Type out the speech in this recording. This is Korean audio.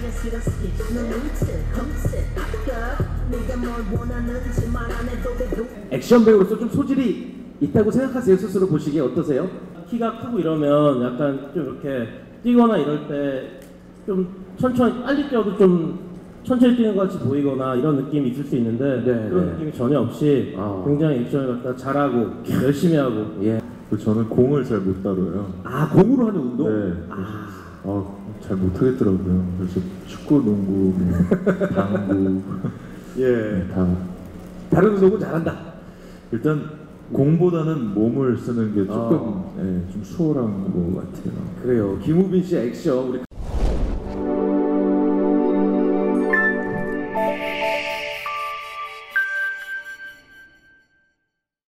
액션 배우로서 좀 소질이 있다고 생각하세요? 스스로 보시기에 어떠세요? 키가 크고 이러면 약간 좀 이렇게 뛰거나 이럴 때 좀 천천히 빨리 뛰어도 좀 천천히 뛰는 것 같이 보이거나 이런 느낌이 있을 수 있는데 그런 느낌이 전혀 없이 굉장히 액션을 갖다 잘하고 열심히 하고. 예. 저는 공을 잘 못 다뤄요. 아, 공으로 하는 운동? 네. 잘 못하겠더라고요. 그래서 축구, 농구, 뭐, 당구, 예. 다. 다른 운동은 잘한다. 일단 공보다는 몸을 쓰는 게 조금 좀 수월한 것 같아요. 그래요. 김우빈 씨 액션 우리